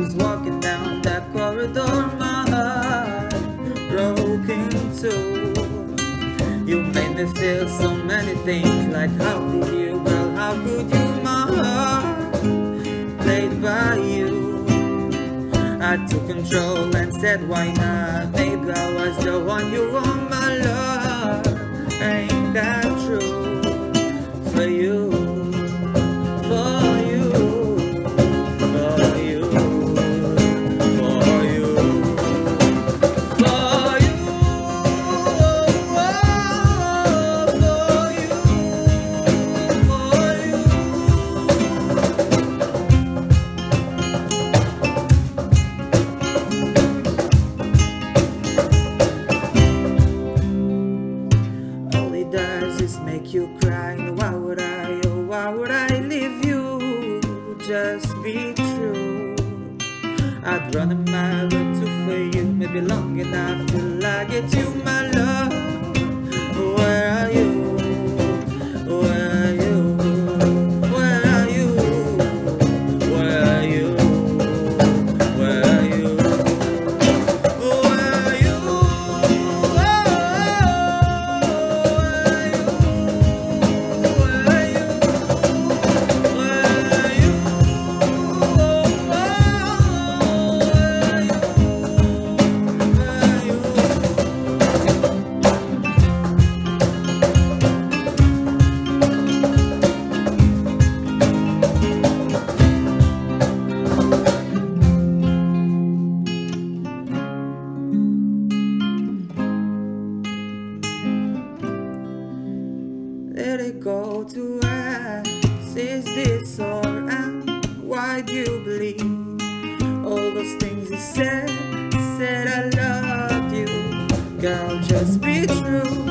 was walking down that corridor, my heart broke in two. You made me feel so many things, like how could you, well, how could you, my heart played by you. I took control and said why not, maybe I was the one you want, my love. Ain't that true? For you, for you, for you, for you, for you, does is make you cry. Why would I, oh why would I leave you? Just be true. I'd run a mile or two for you, maybe long enough till I get you, my love. Where are you? Where are you? Where are you? Where are you? Where are you? Let it go to us. Is this or why do you believe all those things you said? Said I loved you, girl, just be true.